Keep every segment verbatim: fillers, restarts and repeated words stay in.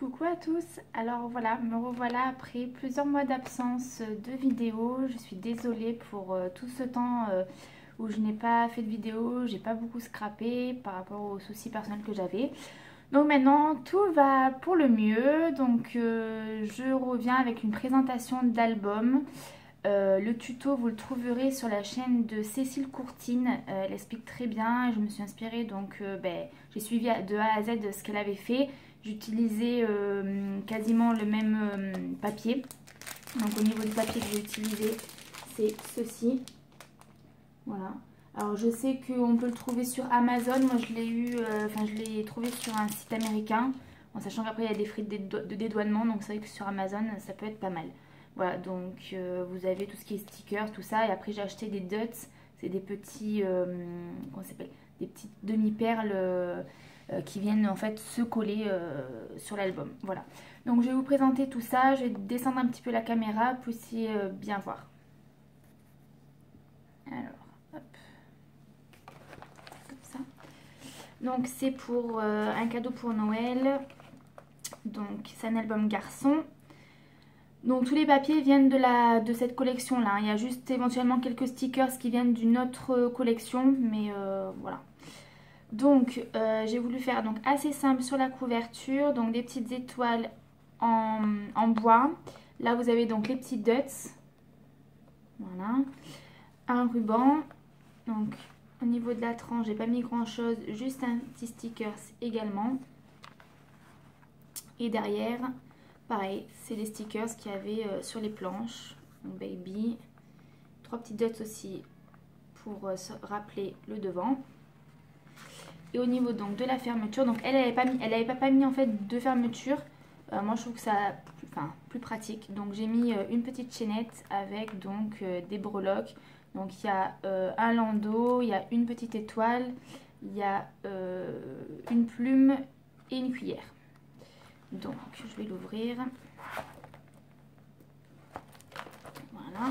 Coucou à tous, alors voilà, me revoilà après plusieurs mois d'absence de vidéos. Je suis désolée pour euh, tout ce temps euh, où je n'ai pas fait de vidéo, j'ai pas beaucoup scrappé par rapport aux soucis personnels que j'avais. Donc maintenant tout va pour le mieux, donc euh, je reviens avec une présentation d'album. Euh, le tuto vous le trouverez sur la chaîne de Cécile Courtine, euh, elle explique très bien, je me suis inspirée donc euh, ben, j'ai suivi de A à Z ce qu'elle avait fait. J'utilisais euh, quasiment le même euh, papier, donc au niveau du papier que j'ai utilisé c'est ceci, voilà. Alors je sais qu'on peut le trouver sur Amazon, moi je l'ai eu, euh, enfin je l'ai trouvé sur un site américain, en sachant qu'après il y a des frais de, dédo de dédouanement, donc c'est vrai que sur Amazon ça peut être pas mal. Voilà, donc euh, vous avez tout ce qui est stickers, tout ça, et après j'ai acheté des dots, c'est des petits, euh, comment ça s'appelle, des petites demi-perles euh, euh, qui viennent en fait se coller euh, sur l'album. Voilà, donc je vais vous présenter tout ça, je vais descendre un petit peu la caméra pour essayer euh, bien voir. Alors, hop. Donc c'est pour euh, un cadeau pour Noël. Donc c'est un album garçon. Donc tous les papiers viennent de, la, de cette collection là. Il y a juste éventuellement quelques stickers qui viennent d'une autre collection. Mais euh, voilà. Donc euh, j'ai voulu faire donc assez simple sur la couverture. Donc des petites étoiles en, en bois. Là vous avez donc les petits dots. Voilà. Un ruban. Donc au niveau de la tranche, j'ai pas mis grand chose, juste un petit sticker également. Et derrière, pareil, c'est les stickers qu'il y avait euh, sur les planches. Donc baby, trois petits dots aussi pour euh, se rappeler le devant. Et au niveau donc de la fermeture, donc elle, elle n'avait pas mis, elle avait pas, pas mis en fait de fermeture. Euh, moi je trouve que ça, enfin plus pratique. Donc j'ai mis euh, une petite chaînette avec donc euh, des breloques. Donc il y a euh, un landau, il y a une petite étoile, il y a euh, une plume et une cuillère. Donc je vais l'ouvrir. Voilà.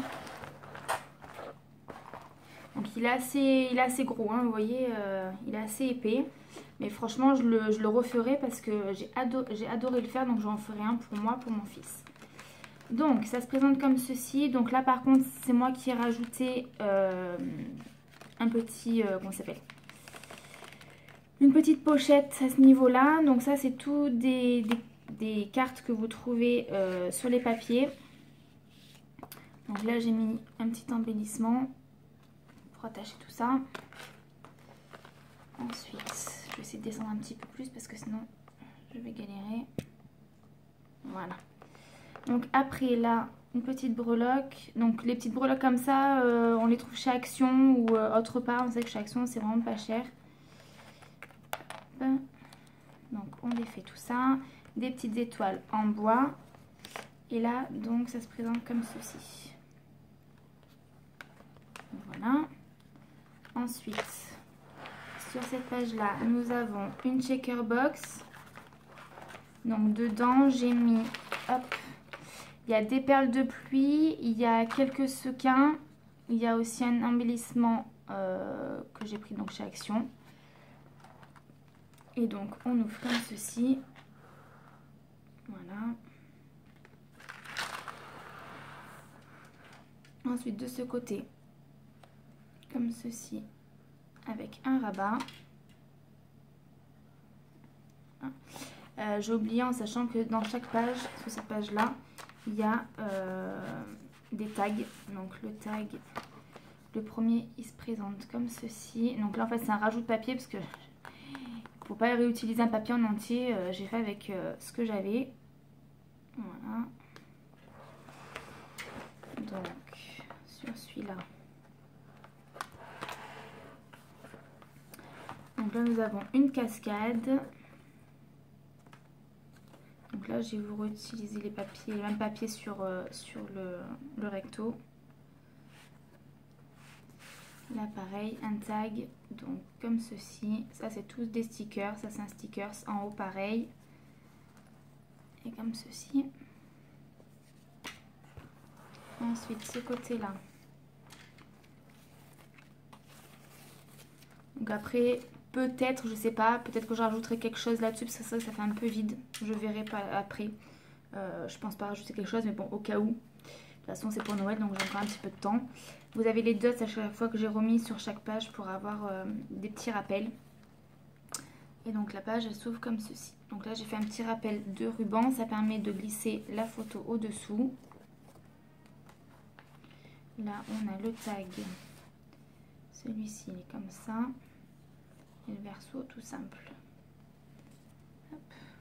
Donc il est assez, il est assez gros, hein, vous voyez, euh, il est assez épais. Mais franchement je le, je le referai parce que j'ai adoré, j'ai adoré le faire. Donc j'en ferai un pour moi, pour mon fils. Donc ça se présente comme ceci. Donc là par contre c'est moi qui ai rajouté euh, un petit, euh, comment ça s'appelle, une petite pochette à ce niveau là. Donc ça c'est tout des, des, des cartes que vous trouvez euh, sur les papiers. Donc là j'ai mis un petit embellissement pour attacher tout ça. Ensuite je vais essayer de descendre un petit peu plus parce que sinon je vais galérer. Voilà. Donc après là, une petite breloque. Donc les petites breloques comme ça, euh, on les trouve chez Action ou euh, autre part. On sait que chez Action c'est vraiment pas cher. Donc on défait tout ça. Des petites étoiles en bois. Et là donc ça se présente comme ceci. Voilà. Ensuite, sur cette page là, nous avons une checker box. Donc dedans j'ai mis, hop, il y a des perles de pluie, il y a quelques sequins, il y a aussi un embellissement euh, que j'ai pris donc chez Action. Et donc on ouvre comme ceci. Voilà. Ensuite de ce côté, comme ceci, avec un rabat. Euh, j'ai oublié en sachant que dans chaque page, sur cette page là, il y a euh, des tags. Donc le tag, le premier il se présente comme ceci. Donc là en fait c'est un rajout de papier parce que faut pas réutiliser un papier en entier. Euh, j'ai fait avec euh, ce que j'avais. Voilà. Donc sur celui-là. Donc là nous avons une cascade. Donc là, je vais vous réutiliser les papiers, le même papier sur, euh, sur le, le recto. Là, pareil, un tag, donc comme ceci. Ça, c'est tous des stickers. Ça, c'est un sticker. En haut, pareil. Et comme ceci. Ensuite, ce côté-là. Donc après, peut-être, je sais pas, peut-être que je rajouterai quelque chose là-dessus parce que c'est vrai que ça fait un peu vide. Je verrai pas après. Euh, je pense pas rajouter quelque chose, mais bon, au cas où. De toute façon, c'est pour Noël, donc j'ai encore un petit peu de temps. Vous avez les dots à chaque fois que j'ai remis sur chaque page pour avoir euh, des petits rappels. Et donc la page, elle s'ouvre comme ceci. Donc là, j'ai fait un petit rappel de ruban. Ça permet de glisser la photo au-dessous. Là, on a le tag. Celui-ci, il est comme ça. Et le verso, tout simple. Hop.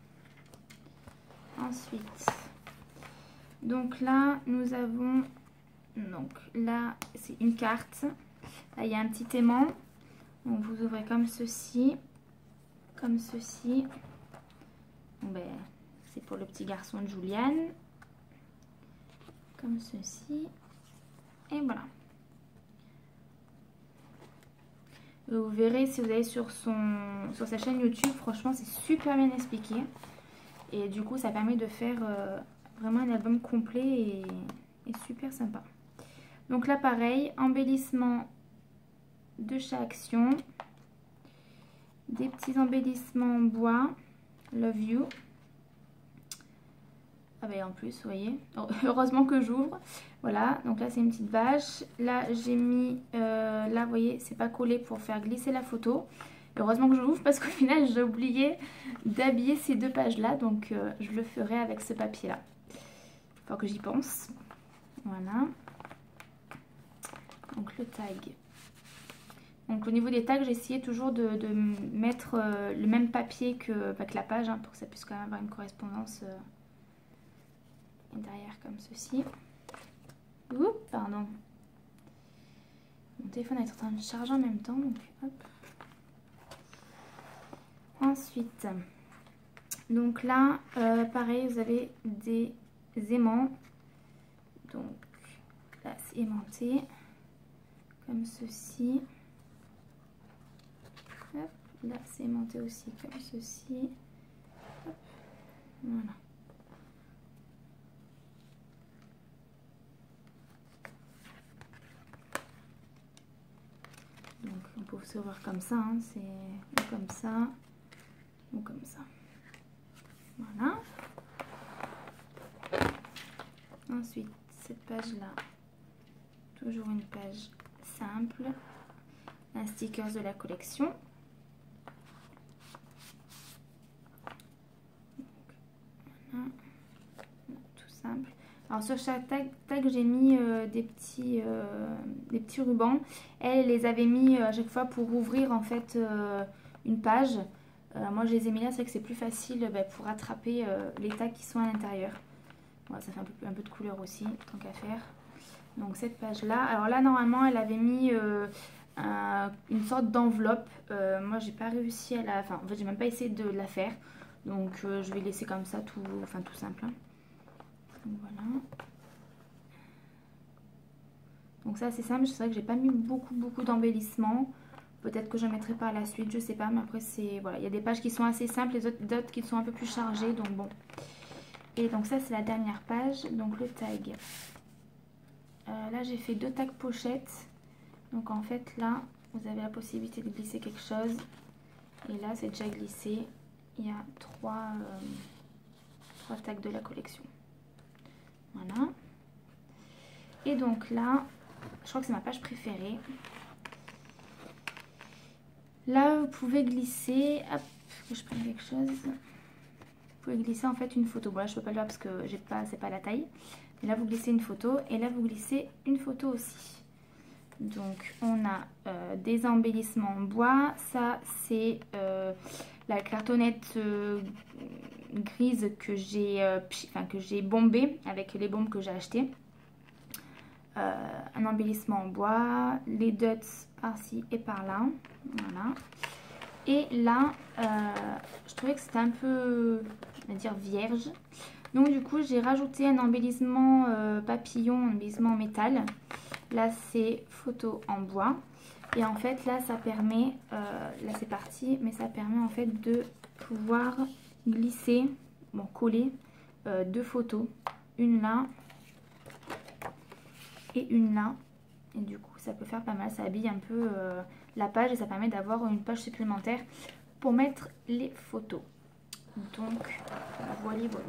Ensuite, donc là, nous avons... Donc là, c'est une carte. Là, il y a un petit aimant. Donc vous ouvrez comme ceci. Comme ceci. Bon, ben, c'est pour le petit garçon de Juliane. Comme ceci. Et voilà. Vous verrez si vous allez sur, son, sur sa chaîne YouTube, franchement c'est super bien expliqué. Et du coup ça permet de faire euh, vraiment un album complet et, et super sympa. Donc là pareil, embellissement de chaque action. Des petits embellissements en bois. Love you. Ah ben en plus, vous voyez, heureusement que j'ouvre. Voilà, donc là c'est une petite vache. Là j'ai mis, euh, là vous voyez, c'est pas collé pour faire glisser la photo. Heureusement que je l'ouvre parce qu'au final j'ai oublié d'habiller ces deux pages là. Donc euh, je le ferai avec ce papier là. Faut que j'y pense. Voilà. Donc le tag. Donc au niveau des tags, j'ai essayé toujours de, de mettre euh, le même papier que, avec la page hein, pour que ça puisse quand même avoir une correspondance. Euh, Et derrière comme ceci. Oups, pardon. Mon téléphone est en train de charger en même temps. Donc hop. Ensuite, donc là, euh, pareil, vous avez des aimants. Donc là, c'est aimanté. Comme ceci. Hop, là, c'est aimanté aussi comme ceci. Hop, voilà. Donc on peut se voir comme ça, hein. C'est ou comme ça ou comme ça. Voilà. Ensuite, cette page-là, toujours une page simple. Un sticker de la collection. Donc, voilà. Tout simple. Alors sur chaque tag, tag j'ai mis euh, des, petits, euh, des petits rubans. Elle les avait mis euh, à chaque fois pour ouvrir en fait euh, une page. Euh, moi je les ai mis là, c'est vrai que c'est plus facile bah, pour attraper euh, les tags qui sont à l'intérieur. Voilà, ça fait un peu, un peu de couleur aussi, tant qu'à faire. Donc cette page là, alors là normalement elle avait mis euh, un, une sorte d'enveloppe. Euh, moi j'ai pas réussi à la... Enfin en fait j'ai même pas essayé de la faire. Donc euh, je vais laisser comme ça tout, enfin, tout simple. Hein. Donc voilà. Donc ça c'est simple, c'est vrai que j'ai pas mis beaucoup beaucoup d'embellissement. Peut-être que je mettrai par la suite, je sais pas, mais après c'est voilà, il y a des pages qui sont assez simples, les autres d'autres qui sont un peu plus chargées, donc bon. Et donc ça c'est la dernière page, donc le tag. Euh, là j'ai fait deux tags pochettes. Donc en fait là vous avez la possibilité de glisser quelque chose. Et là c'est déjà glissé. Il y a trois, euh, trois tags de la collection. Voilà. Et donc là, je crois que c'est ma page préférée. Là, vous pouvez glisser, hop, que je prenne quelque chose. Vous pouvez glisser en fait une photo. Bon là, je peux pas le faire parce que j'ai pas, c'est pas la taille. Mais là, vous glissez une photo et là, vous glissez une photo aussi. Donc, on a euh, des embellissements en bois. Ça, c'est euh, la cartonnette euh, grise que j'ai euh, enfin, que j'ai bombée avec les bombes que j'ai achetées. Euh, un embellissement en bois, les dots par-ci et par-là. Voilà. Et là, euh, je trouvais que c'était un peu, on va dire, vierge. Donc du coup, j'ai rajouté un embellissement euh, papillon, un embellissement en métal. Là, c'est photo en bois. Et en fait, là, ça permet, euh, là c'est parti, mais ça permet en fait de pouvoir glisser, bon, coller euh, deux photos. Une là et une là. Et du coup, ça peut faire pas mal. Ça habille un peu euh, la page et ça permet d'avoir une page supplémentaire pour mettre les photos. Donc voilà, voilà.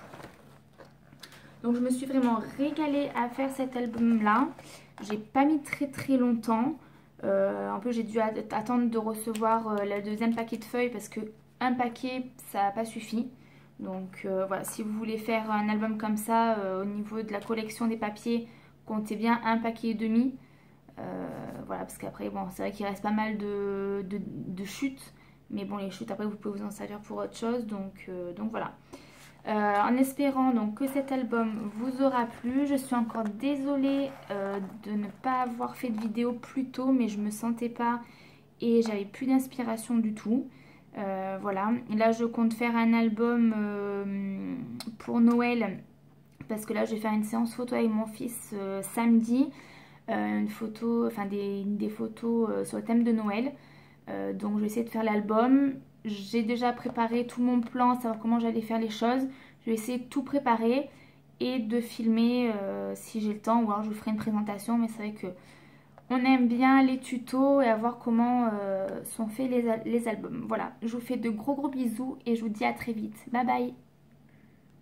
Donc je me suis vraiment régalée à faire cet album là. J'ai pas mis très très longtemps. Euh, un peu j'ai dû attendre de recevoir euh, le deuxième paquet de feuilles parce que un paquet ça n'a pas suffi. Donc euh, voilà, si vous voulez faire un album comme ça euh, au niveau de la collection des papiers, comptez bien un paquet et demi. Euh, voilà, parce qu'après bon c'est vrai qu'il reste pas mal de, de, de chutes. Mais bon les chutes après vous pouvez vous en servir pour autre chose. Donc, euh, donc voilà. Euh, en espérant donc que cet album vous aura plu. Je suis encore désolée euh, de ne pas avoir fait de vidéo plus tôt, mais je me sentais pas et j'avais plus d'inspiration du tout. Euh, voilà, là je compte faire un album euh, pour Noël parce que là je vais faire une séance photo avec mon fils euh, samedi. Euh, une photo, enfin des, des photos euh, sur le thème de Noël. Euh, donc je vais essayer de faire l'album. J'ai déjà préparé tout mon plan, savoir comment j'allais faire les choses. Je vais essayer de tout préparer et de filmer euh, si j'ai le temps, ou alors je vous ferai une présentation. Mais c'est vrai que on aime bien les tutos et à voir comment euh, sont faits les, les albums. Voilà, je vous fais de gros gros bisous et je vous dis à très vite. Bye bye.